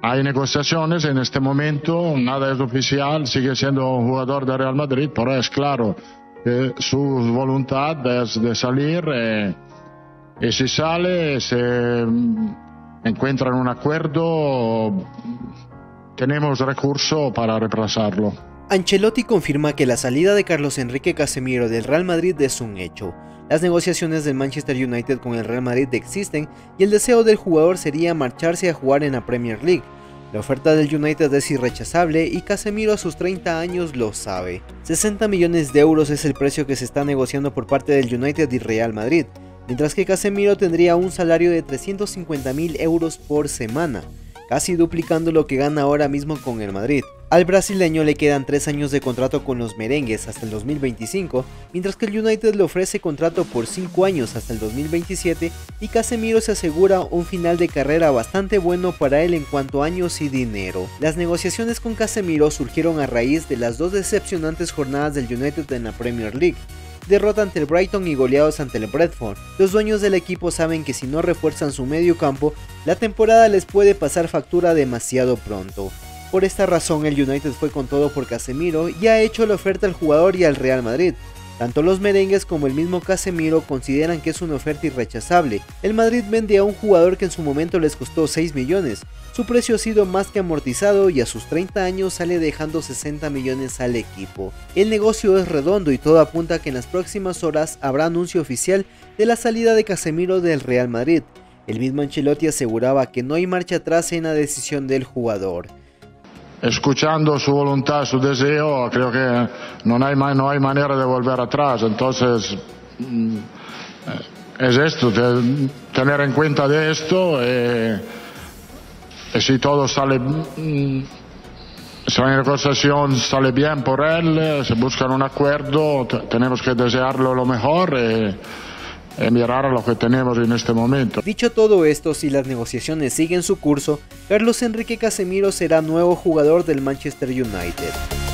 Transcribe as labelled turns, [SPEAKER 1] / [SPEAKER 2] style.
[SPEAKER 1] hay negociaciones en este momento, nada es oficial, sigue siendo un jugador de Real Madrid, pero es claro que su voluntad es de salir y si sale, se encuentran un acuerdo, tenemos recurso para reemplazarlo.
[SPEAKER 2] Ancelotti confirma que la salida de Carlos Enrique Casemiro del Real Madrid es un hecho. Las negociaciones del Manchester United con el Real Madrid existen y el deseo del jugador sería marcharse a jugar en la Premier League. La oferta del United es irrechazable y Casemiro a sus 30 años lo sabe. 60 millones de euros es el precio que se está negociando por parte del United y Real Madrid, mientras que Casemiro tendría un salario de 350.000 euros por semana, casi duplicando lo que gana ahora mismo con el Madrid. Al brasileño le quedan 3 años de contrato con los merengues hasta el 2025, mientras que el United le ofrece contrato por 5 años hasta el 2027 y Casemiro se asegura un final de carrera bastante bueno para él en cuanto a años y dinero. Las negociaciones con Casemiro surgieron a raíz de las 2 decepcionantes jornadas del United en la Premier League. Derrota ante el Brighton y goleados ante el Brentford. Los dueños del equipo saben que si no refuerzan su medio campo, la temporada les puede pasar factura demasiado pronto. Por esta razón el United fue con todo por Casemiro y ha hecho la oferta al jugador y al Real Madrid. Tanto los merengues como el mismo Casemiro consideran que es una oferta irrechazable. El Madrid vende a un jugador que en su momento les costó 6 millones. Su precio ha sido más que amortizado y a sus 30 años sale dejando 60 millones al equipo. El negocio es redondo y todo apunta a que en las próximas horas habrá anuncio oficial de la salida de Casemiro del Real Madrid. El mismo Ancelotti aseguraba que no hay marcha atrás en la decisión del jugador.
[SPEAKER 1] Escuchando su voluntad, su deseo, creo que no hay manera de volver atrás. Entonces, es esto, tener en cuenta de esto. Y si todo sale, si la negociación sale bien por él, se busca un acuerdo, tenemos que desearlo lo mejor. Mirar a lo que tenemos en este momento.
[SPEAKER 2] Dicho todo esto, si las negociaciones siguen su curso, Carlos Enrique Casemiro será nuevo jugador del Manchester United.